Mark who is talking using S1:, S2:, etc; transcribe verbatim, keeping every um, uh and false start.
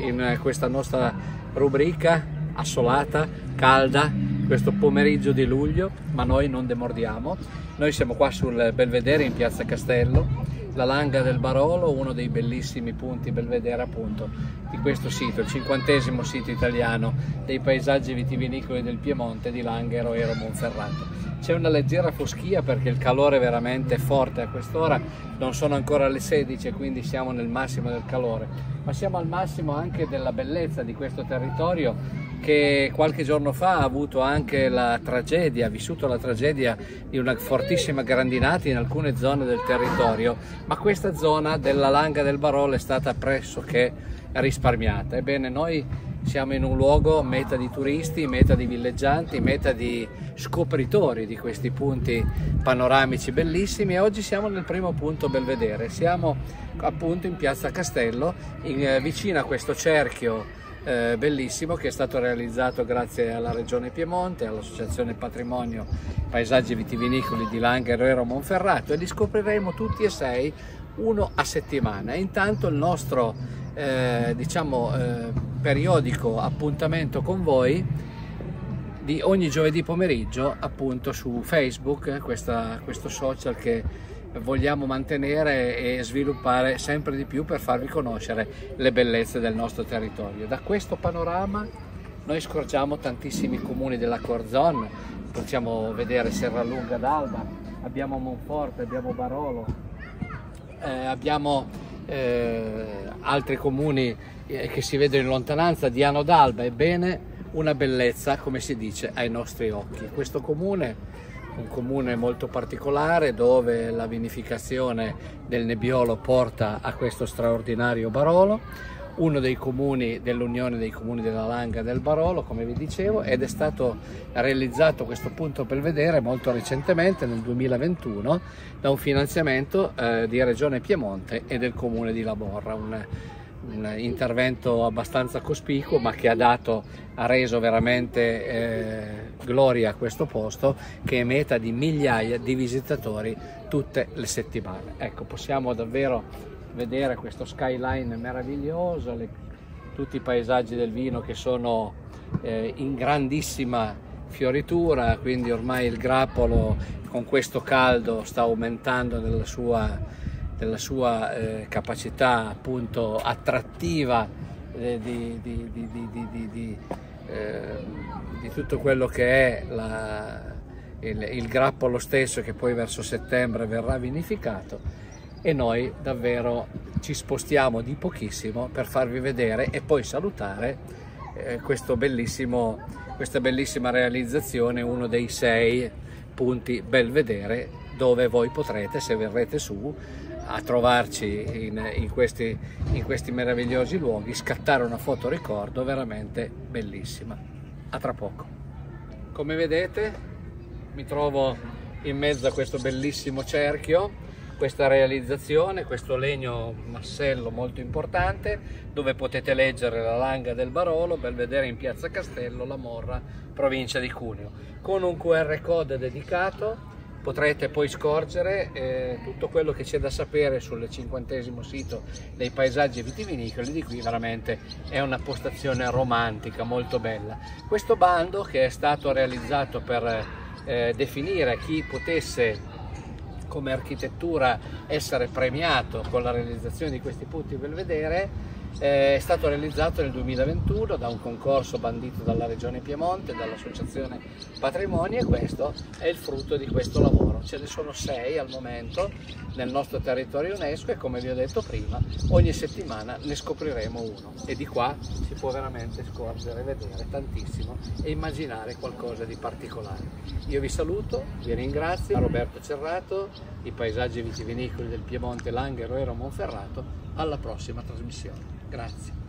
S1: in questa nostra rubrica assolata, calda, questo pomeriggio di luglio, ma noi non demordiamo. Noi siamo qua sul Belvedere in Piazza Castello, la Langa del Barolo, uno dei bellissimi punti belvedere appunto di questo sito, il cinquantesimo sito italiano dei paesaggi vitivinicoli del Piemonte di Langhe, Roero, Monferrato. C'è una leggera foschia perché il calore è veramente forte a quest'ora, non sono ancora le sedici e quindi siamo nel massimo del calore, ma siamo al massimo anche della bellezza di questo territorio che qualche giorno fa ha avuto anche la tragedia, ha vissuto la tragedia di una fortissima grandinata in alcune zone del territorio, ma questa zona della Langa del Barolo è stata pressoché risparmiata. Ebbene, noi siamo in un luogo meta di turisti, meta di villeggianti, meta di scopritori di questi punti panoramici bellissimi e oggi siamo nel primo punto Belvedere, siamo appunto in Piazza Castello, in, vicino a questo cerchio Eh, bellissimo che è stato realizzato grazie alla Regione Piemonte, all'Associazione Patrimonio Paesaggi Vitivinicoli di Langhe, Roero, Monferrato, e li scopriremo tutti e sei, uno a settimana. E intanto il nostro eh, diciamo eh, periodico appuntamento con voi di ogni giovedì pomeriggio appunto su Facebook, questa, questo social che vogliamo mantenere e sviluppare sempre di più per farvi conoscere le bellezze del nostro territorio. Da questo panorama noi scorgiamo tantissimi comuni della Corzon, possiamo vedere Serralunga d'Alba, abbiamo Monforte, abbiamo Barolo, eh, abbiamo eh, altri comuni eh, che si vedono in lontananza, Diano d'Alba. Ebbene, una bellezza, come si dice, ai nostri occhi. Questo comune un comune molto particolare dove la vinificazione del Nebbiolo porta a questo straordinario Barolo, uno dei comuni dell'Unione dei Comuni della Langa del Barolo, come vi dicevo, ed è stato realizzato questo punto Belvedere molto recentemente, nel duemilaventuno, da un finanziamento eh, di Regione Piemonte e del Comune di Laborra, un, un intervento abbastanza cospicuo ma che ha dato, ha reso veramente eh, gloria a questo posto che è meta di migliaia di visitatori tutte le settimane. Ecco, possiamo davvero vedere questo skyline meraviglioso, le, tutti i paesaggi del vino che sono eh, in grandissima fioritura, quindi ormai il grappolo con questo caldo sta aumentando nella sua della sua eh, capacità appunto attrattiva eh, di, di, di, di, di, di, eh, di tutto quello che è la, il, il grappolo stesso, che poi verso settembre verrà vinificato, e noi davvero ci spostiamo di pochissimo per farvi vedere e poi salutare eh, questo bellissimo, questa bellissima realizzazione, uno dei sei punti Belvedere dove voi potrete, se verrete su a trovarci in, in, questi, in questi meravigliosi luoghi, scattare una foto ricordo veramente bellissima. A tra poco. Come vedete mi trovo in mezzo a questo bellissimo cerchio, questa realizzazione, questo legno massello molto importante dove potete leggere la Langa del Barolo, Belvedere in Piazza Castello, La Morra, provincia di Cuneo, con un Q R code dedicato. Potrete poi scorgere eh, tutto quello che c'è da sapere sul cinquantesimo sito dei paesaggi vitivinicoli, di qui veramente è una postazione romantica molto bella. Questo bando, che è stato realizzato per eh, definire chi potesse come architettura essere premiato con la realizzazione di questi punti Belvedere, è stato realizzato nel duemilaventuno da un concorso bandito dalla Regione Piemonte, dall'Associazione Patrimonio, e questo è il frutto di questo lavoro. Ce ne sono sei al momento nel nostro territorio UNESCO e, come vi ho detto prima, ogni settimana ne scopriremo uno, e di qua si può veramente scorgere, vedere tantissimo e immaginare qualcosa di particolare. Io vi saluto, vi ringrazio, Roberto Cerrato, i paesaggi vitivinicoli del Piemonte, Langhe, Roero, Monferrato. Alla prossima trasmissione. Grazie.